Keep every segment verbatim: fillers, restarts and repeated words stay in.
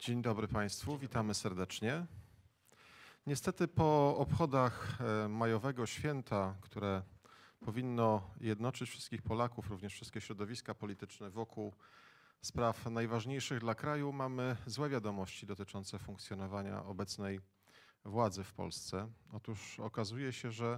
Dzień dobry Państwu, witamy serdecznie. Niestety po obchodach majowego święta, które powinno jednoczyć wszystkich Polaków, również wszystkie środowiska polityczne wokół spraw najważniejszych dla kraju, mamy złe wiadomości dotyczące funkcjonowania obecnej władzy w Polsce. Otóż okazuje się, że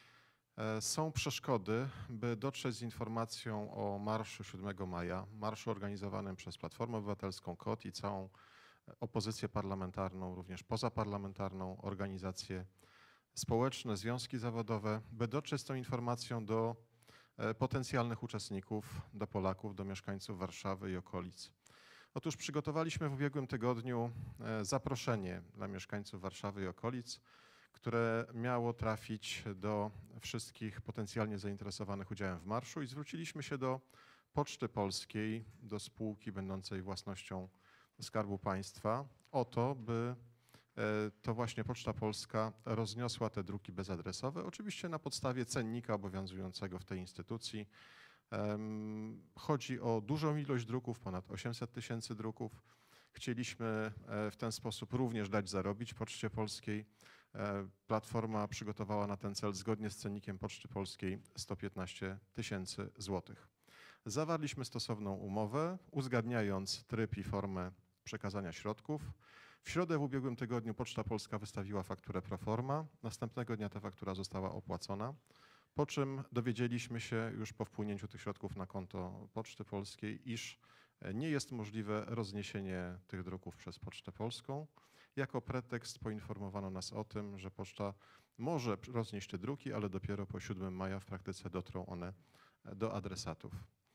są przeszkody, by dotrzeć z informacją o marszu siódmego maja, marszu organizowanym przez Platformę Obywatelską, K O T i całą opozycję parlamentarną, również pozaparlamentarną, organizacje społeczne, związki zawodowe, by dotrzeć z tą informacją do potencjalnych uczestników, do Polaków, do mieszkańców Warszawy i okolic. Otóż przygotowaliśmy w ubiegłym tygodniu zaproszenie dla mieszkańców Warszawy i okolic, które miało trafić do wszystkich potencjalnie zainteresowanych udziałem w marszu i zwróciliśmy się do Poczty Polskiej, do spółki będącej własnością Skarbu Państwa o to, by to właśnie Poczta Polska rozniosła te druki bezadresowe, oczywiście na podstawie cennika obowiązującego w tej instytucji. Chodzi o dużą ilość druków, ponad osiemset tysięcy druków. Chcieliśmy w ten sposób również dać zarobić Poczcie Polskiej. Platforma przygotowała na ten cel zgodnie z cennikiem Poczty Polskiej sto piętnaście tysięcy złotych. Zawarliśmy stosowną umowę, uzgadniając tryb i formę przekazania środków. W środę w ubiegłym tygodniu Poczta Polska wystawiła fakturę pro forma. Następnego dnia ta faktura została opłacona, po czym dowiedzieliśmy się już po wpłynięciu tych środków na konto Poczty Polskiej, iż nie jest możliwe rozniesienie tych druków przez Pocztę Polską. Jako pretekst poinformowano nas o tym, że poczta może roznieść te druki, ale dopiero po siódmego maja w praktyce dotrą one do adresatów.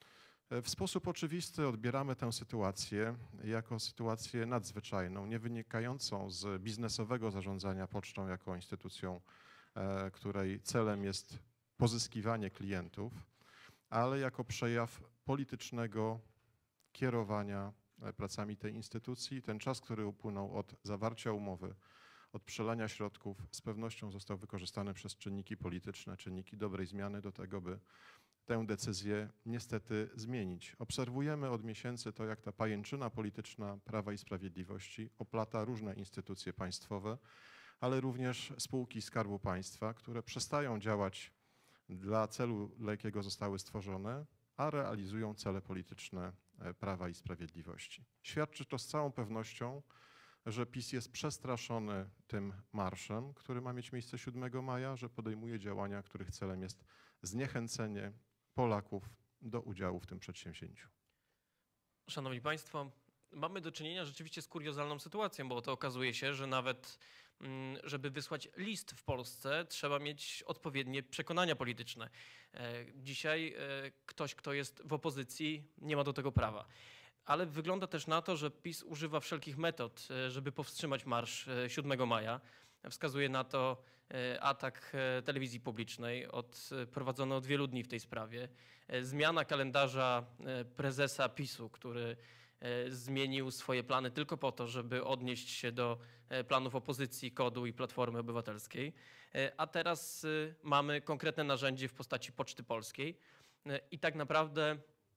W sposób oczywisty odbieramy tę sytuację jako sytuację nadzwyczajną, nie wynikającą z biznesowego zarządzania pocztą jako instytucją, której celem jest pozyskiwanie klientów, ale jako przejaw politycznego kierowania pracami tej instytucji. Ten czas, który upłynął od zawarcia umowy, od przelania środków, z pewnością został wykorzystany przez czynniki polityczne, czynniki dobrej zmiany do tego, by tę decyzję niestety zmienić. Obserwujemy od miesięcy to, jak ta pajęczyna polityczna Prawa i Sprawiedliwości oplata różne instytucje państwowe, ale również spółki Skarbu Państwa, które przestają działać dla celu, dla jakiego zostały stworzone, a realizują cele polityczne Prawa i Sprawiedliwości. Świadczy to z całą pewnością, że PiS jest przestraszony tym marszem, który ma mieć miejsce siódmego maja, że podejmuje działania, których celem jest zniechęcenie Polaków do udziału w tym przedsięwzięciu. Szanowni Państwo, mamy do czynienia rzeczywiście z kuriozalną sytuacją, bo to okazuje się, że nawet żeby wysłać list w Polsce, trzeba mieć odpowiednie przekonania polityczne. Dzisiaj ktoś, kto jest w opozycji, nie ma do tego prawa. Ale wygląda też na to, że PiS używa wszelkich metod, żeby powstrzymać marsz siódmego maja. Wskazuje na to atak telewizji publicznej od, prowadzony od wielu dni w tej sprawie. Zmiana kalendarza prezesa PiSu, który zmienił swoje plany tylko po to, żeby odnieść się do planów opozycji, Kodu i Platformy Obywatelskiej. A teraz mamy konkretne narzędzie w postaci Poczty Polskiej. I tak naprawdę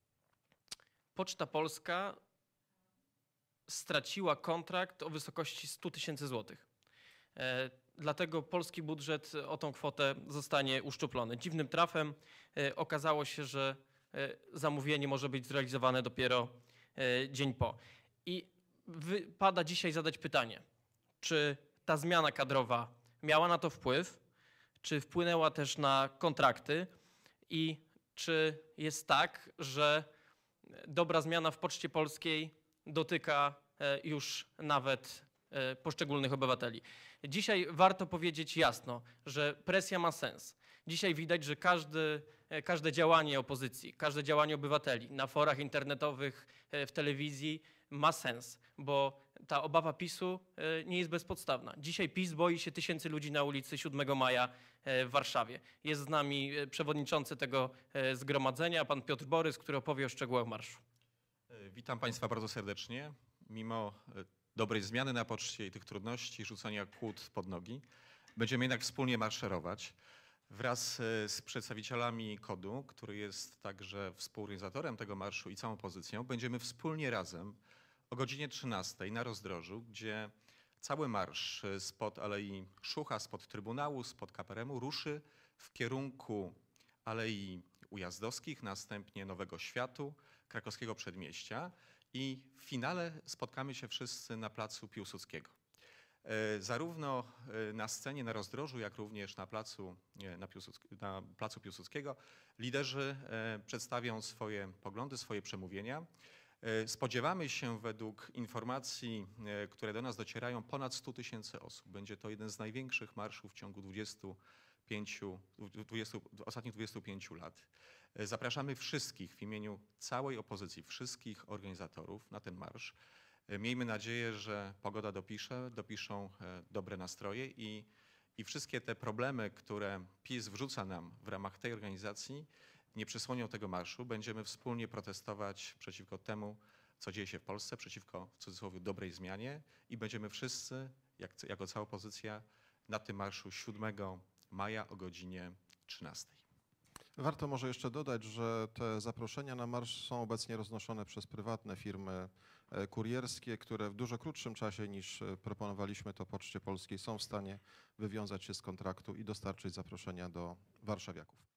Poczta Polska straciła kontrakt o wysokości stu tysięcy złotych. Dlatego polski budżet o tą kwotę zostanie uszczuplony. Dziwnym trafem okazało się, że zamówienie może być zrealizowane dopiero dzień po. I wypada dzisiaj zadać pytanie, czy ta zmiana kadrowa miała na to wpływ, czy wpłynęła też na kontrakty i czy jest tak, że dobra zmiana w Poczcie Polskiej dotyka już nawet poszczególnych obywateli. Dzisiaj warto powiedzieć jasno, że presja ma sens. Dzisiaj widać, że każdy, każde działanie opozycji, każde działanie obywateli na forach internetowych, w telewizji ma sens, bo ta obawa PiSu nie jest bezpodstawna. Dzisiaj PiS boi się tysięcy ludzi na ulicy siódmego maja w Warszawie. Jest z nami przewodniczący tego zgromadzenia, pan Piotr Borys, który opowie o szczegółach marszu. Witam Państwa bardzo serdecznie. Mimo dobrej zmiany na poczcie i tych trudności, rzucania kłód pod nogi, będziemy jednak wspólnie marszerować wraz z przedstawicielami Kodu, który jest także współorganizatorem tego marszu i całą opozycją. Będziemy wspólnie razem o godzinie trzynastej na rozdrożu, gdzie cały marsz spod Alei Szucha, spod Trybunału, spod K P R M-u ruszy w kierunku Alei Ujazdowskich, następnie Nowego Światu, Krakowskiego Przedmieścia i w finale spotkamy się wszyscy na placu Piłsudskiego. Zarówno na scenie, na rozdrożu, jak również na placu, na Piłsudsk- na placu Piłsudskiego liderzy przedstawią swoje poglądy, swoje przemówienia. Spodziewamy się według informacji, które do nas docierają, ponad stu tysięcy osób. Będzie to jeden z największych marszów w ciągu dwudziestu pięciu, dwudziestu, ostatnich dwudziestu pięciu lat. Zapraszamy wszystkich w imieniu całej opozycji, wszystkich organizatorów na ten marsz. Miejmy nadzieję, że pogoda dopisze, dopiszą dobre nastroje i, i wszystkie te problemy, które PiS wrzuca nam w ramach tej organizacji, nie przysłonią tego marszu. Będziemy wspólnie protestować przeciwko temu, co dzieje się w Polsce, przeciwko w cudzysłowie dobrej zmianie i będziemy wszyscy, jak, jako cała opozycja, na tym marszu siódmego maja o godzinie trzynastej. Warto może jeszcze dodać, że te zaproszenia na marsz są obecnie roznoszone przez prywatne firmy kurierskie, które w dużo krótszym czasie niż proponowaliśmy to Poczcie Polskiej są w stanie wywiązać się z kontraktu i dostarczyć zaproszenia do warszawiaków.